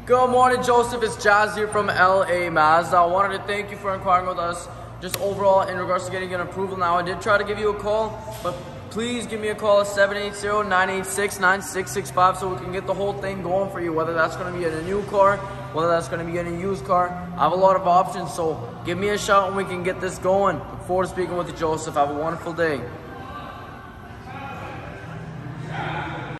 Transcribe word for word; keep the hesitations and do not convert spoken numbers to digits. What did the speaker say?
Good morning, Joseph. It's Jazz here from L A Mazda. I wanted to thank you for inquiring with us just overall in regards to getting an approval. Now, I did try to give you a call, but please give me a call at seven eight zero, nine eight six, nine six six five so we can get the whole thing going for you, whether that's going to be in a new car, whether that's going to be in a used car. I have a lot of options, so give me a shout and we can get this going. Look forward to speaking with you, Joseph. Have a wonderful day.